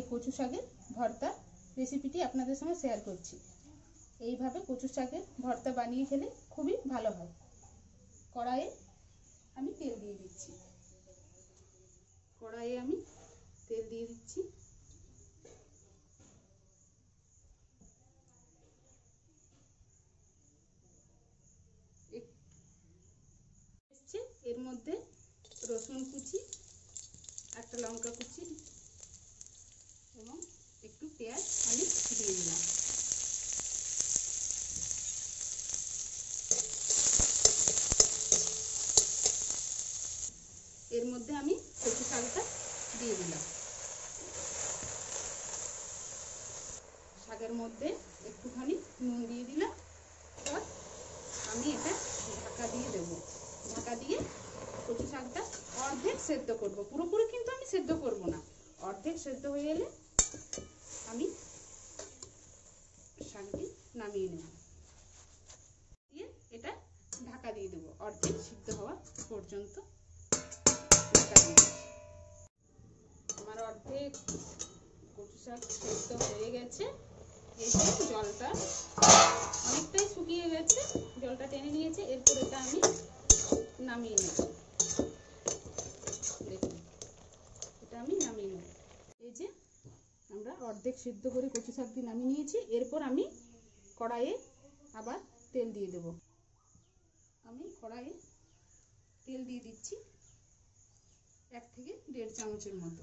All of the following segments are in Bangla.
কচু শাকের ভর্তা রেসিপিটি আপনাদের সঙ্গে শেয়ার করছি। এইভাবে কচু শাকের ভর্তা বানিয়ে খেলে খুবই ভালো হয়। কড়াইয়ে আমি তেল দিয়ে দিচ্ছি। এর মধ্যে রসুন কুচি, একটা লঙ্কা কুচি এবং একটু পেঁয়াজ আমি দিয়ে দিলাম। এর মধ্যে আমি কচু শাকটা দিয়ে দিলাম। শাকের মধ্যে একটুখানি নুন দিয়ে দিলাম। এবার আমি এটা ঢাকা দিয়ে দেব। ঢাকা দিয়ে কচু শাকটা অর্ধেক সেদ্ধ করব, পুরোপুরি কিন্তু আমি সেদ্ধ করব না। অর্ধেক সেদ্ধ হয়ে এলে আমি শাকটি নামিয়ে নেব, দিয়ে এটা ঢাকা দিয়ে দেব অর্ধেক সিদ্ধ হওয়া পর্যন্ত। আমার অর্ধেক কচু শাক সেদ্ধ হয়ে গেছে। এই যে জলটা অনেকটাই শুকিয়ে গেছে, জলটা টেনে নিয়েছে। এরপর এটা আমি নামিয়ে নেব। দেখুন, এটা আমি নামিয়ে নেব। এই যে আমরা অর্ধেক সিদ্ধ করে কচু শাক দিয়ে নামিয়ে নিয়েছি। এরপর আমি কড়াইয়ে আবার তেল দিয়ে দেব। আমি কড়াইয়ে তেল দিয়ে দিচ্ছি 1 থেকে 1.5 চামচের মতো।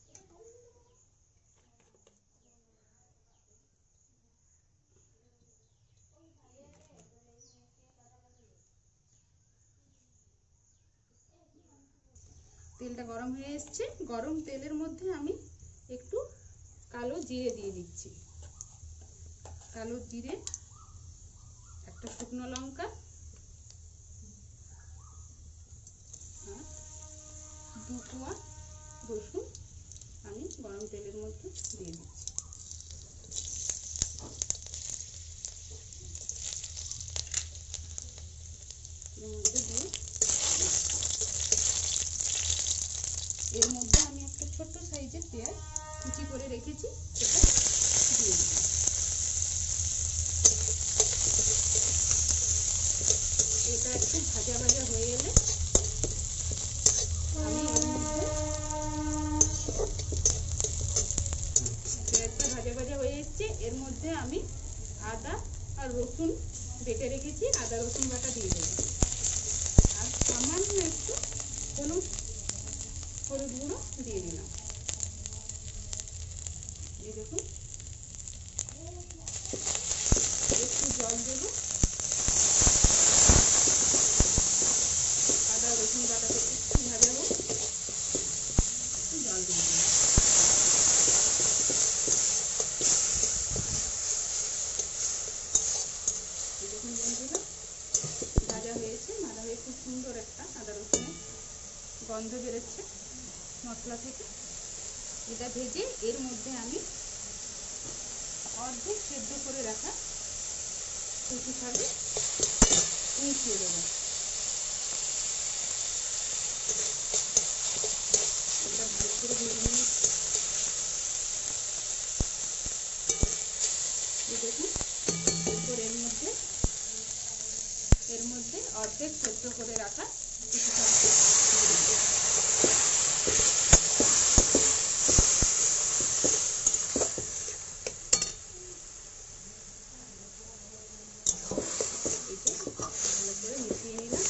তেলটা গরম হয়ে এসছে। গরম তেলের মধ্যে আমি একটু কালো জিরে দিয়ে দিচ্ছি। কালো জিরে, একটা শুকনো লঙ্কা আর 2 কোয়া রসুন আমি গরম তেলের মধ্যে দিয়ে দিচ্ছি। এর মধ্যে দিয়ে এর মধ্যে আমি একটা ছোট্ট সাইজের পেঁয়াজ কুচি করে রেখেছি, সেটা দিয়ে দিচ্ছি। এটা একটু ভাজা ভাজা হয়ে এলে আমি এর মধ্যে পেঁয়াজটা ভাজা ভাজা হয়ে এসছে। এর মধ্যে আমি আদা আর রসুন বেটে রেখেছি, আদা রসুন বাটা দিয়ে দেবো। আর সামান্য একটু হলুদ গুঁড়ো দিয়ে দিলাম। এই দেখুন, একটু জল দেব। আদা রসুন বাটাতে একটু ভাজা হোক, একটু জল দিয়ে দেব। দেখুন বন্ধুরা, ভাজা হয়েছে। ভাজা হয়ে খুব সুন্দর একটা আদা রসুনের গন্ধ বেরোচ্ছে মশলা থেকে। এটা ভেজে এর মধ্যে আমি অর্ধেক সেদ্ধ করে রাখা কচু শাকে মিশিয়ে দেবো। এটা ভালো করে ভেজে নিয়ে দেখুন, এরপর এর মধ্যে অর্ধেক সেদ্ধ করে রাখা কচু শাকটি ভালো করে মিশিয়ে নিলাম।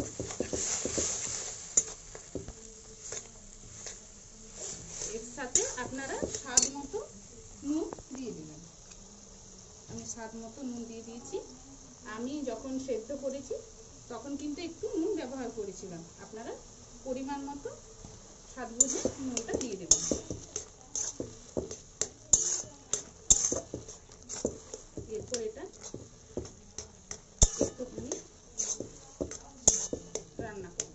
এর সাথে আপনারা স্বাদ মতো নুন দিয়ে দেবেন। আমি স্বাদ মতো নুন দিয়ে দিয়েছি। আমি যখন সেদ্ধ করেছি তখন কিন্তু একটু নুন ব্যবহার করেছিলাম। আপনারা পরিমাণ মতো স্বাদ বুঝে নুনটা দিয়ে দেবেন। এরপর এটা একটুখানি রান্না করব।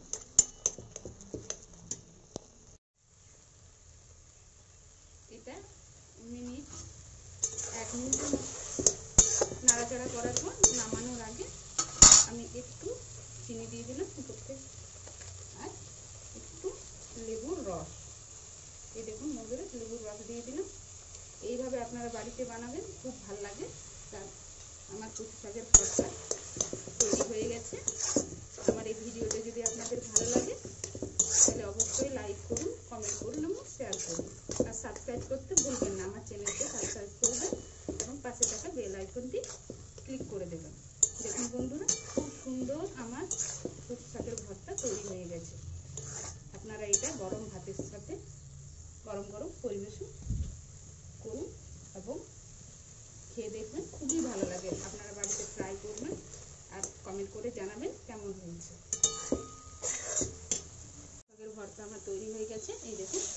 এটা 1 মিনিটের নাড়াচাড়া করার পর নামানোর আগে আমি একটু চিনি দিয়ে দিলাম করতে, আর একটু লেবুর রস। এই দেখুন বন্ধুরা, লেবুর রস দিয়ে দিলাম। আপনারা বাড়িতে বানাবেন, খুব ভালো লাগে। আমার কচু শাকের ভর্তা তৈরি হয়ে গেছে। আমার এই ভিডিওটা যদি আপনাদের ভালো লাগে তাহলে অবশ্যই লাইক করুন, কমেন্ট করুন এবং শেয়ার করুন। আর সাবস্ক্রাইব করতে ভুলবেন না, আমার চ্যানেলকে সাবস্ক্রাইব করবেন এবং পাশে থাকা বেল আইকনটি ক্লিক করে দেবেন। দেখুন বন্ধুরা, খুব সুন্দর আমার কচু শাকের ভর্তা তৈরি হয়ে গেছে। আপনারা এটা গরম ভাতের সাথে গরম গরম পরিবেশন করুন এবং খেয়ে দেখবেন, খুবই ভালো লাগে। আপনারা বাড়িতে ট্রাই করবেন আর কমেন্ট করে জানাবেন কেমন হয়েছে। শাকের ভর্তা আমার তৈরি হয়ে গেছে। এই দেখুন